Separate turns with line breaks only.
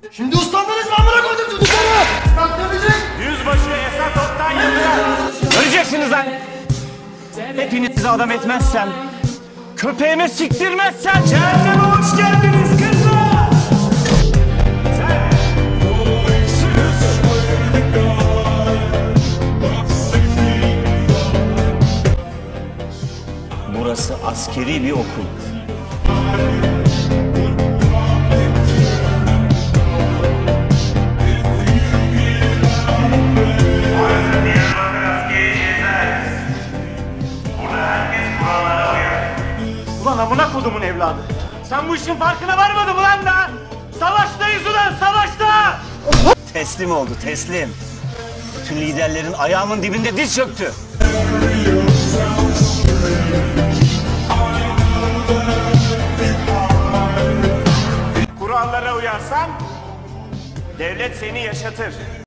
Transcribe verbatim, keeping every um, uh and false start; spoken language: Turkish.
Şimdi uslandınız mı amına koydum çocukları? Saklanacak.
Yüzbaşı Esat Oktay Yıldıran. Öleceksiniz lan. Hepinizi adam etmezsem, köpeğime siktirmezsem cehenneme hoş geldiniz kızlar. Burası askeri bir okul. Ulan amına kodumun evladı. Sen bu işin farkına varmadın mı lan da? Savaştayız ulan, savaşta! Teslim oldu, teslim. Bütün liderlerin ayağımın dibinde diz çöktü. Kurallara uyarsan devlet seni yaşatır.